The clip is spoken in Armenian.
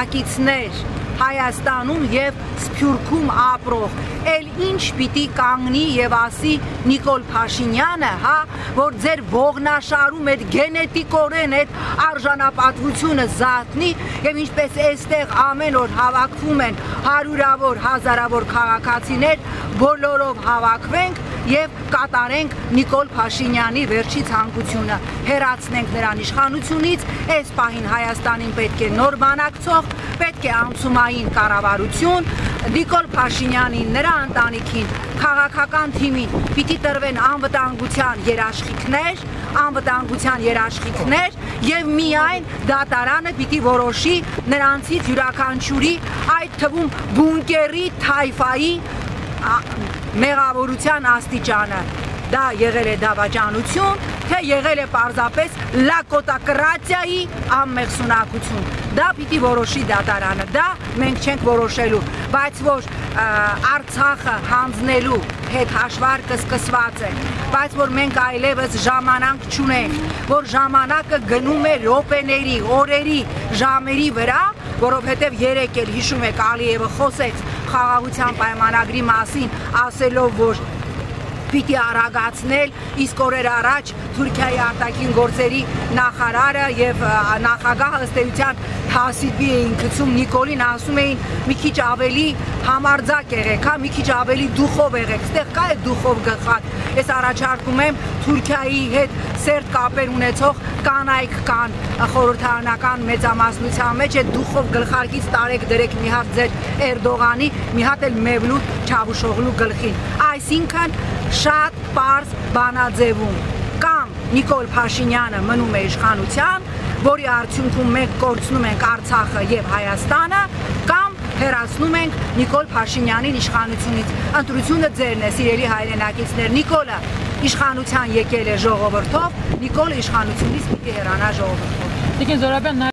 բնակիչներ Հայաստանում եւ Սփյուռքում ապրող, էլ ինչ պիտի կանգնի եւ ասի Նիկոլ Փաշինյանը, հա, որ ձեր ողնաշարում այդ գենետիկորեն այդ արժանապատվությունը զատնի եւ ինչպես այստեղ ամեն օր հավաքվում են հարյուրավոր, հազարավոր քաղաքացիներ, բոլորով հավաքվենք եւ կատարենք Նիկոլ Փաշինյանի վերջի ցանկությունը, հեռացնենք նրան իշխանությունից, այս պահին Հայաստանին պետք է նոր բանակցող, պետք է անցումային կառավարություն, Նիկոլ Փաշինյանին, նրա ընտանիքին, քաղաքական թիմին պիտի տրվեն անվտանգության երաշխիքներ եւ միայն դատարանը պիտի որոշի նրանցից յուրաքանչյուրի, այդ թվում բունկերի թայֆայի մեղավորության աստիճանը, դա եղել է դավաճանություն, թե եղել է պարզապես լակոտակրատիայի անմեղսունակություն, դա պիտի որոշի դատարանը, դա մենք չենք որոշելու, բայց որ Արցախը հանձնելու հետ հաշվարկը սկսված է, բայց որ մենք այլևս ժամանակ չունենք, որ ժամանակը գնում է րոպեների, օրերի, ժամերի վրա, որովհետև երեկ էլ հիշում եք Ալիևը խոսեց խաղաղության պայմանագրի մասին, ասելով, որ պիտի արագացնել, իսկ օրեր առաջ Թուրքիայի արտաքին գործերի նախարարը եւ նախագահը ըստ էության թասիբի էին գցում Նիկոլին, ասում էին մի քիչ ավելի համարձակ եղեք, հա, մի քիչ ավելի դուխով եղեք, այստեղ կա է դուխով գլխատ, ես առաջարկում եմ Թուրքիայի հետ սերտ կապեր ունեցող կանայք կան խորհրդարանական մեծամասնության մեջ, այդ դուխով գլխարկից տարեք դրեք մի հատ ձեր Էրդողանի, մի հատ էլ Մևլութ Չավուշօղլու գլխին, այսինքն շատ պարզ բանաձևում կամ Նիկոլ Փաշինյանը մնում է իշխանության, որի արդյունքում մենք կորցնում ենք Արցախը եւ Հայաստանը, կամ հեռացնում ենք Նիկոլ Փաշինյանին իշխանությունից։ Ընտրությունը ձերն է, սիրելի հայրենակիցներ, Նիկոլը իշխանության եկել է ժողովրդով, Նիկոլը իշխանությունից պիտի հեռանա ժողովրդով։